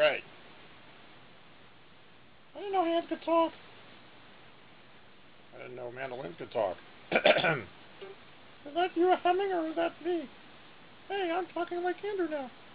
Hey! I didn't know hands could talk. I didn't know mandolins could talk. Is that you humming or is that me? Hey, I'm talking like Andrew now.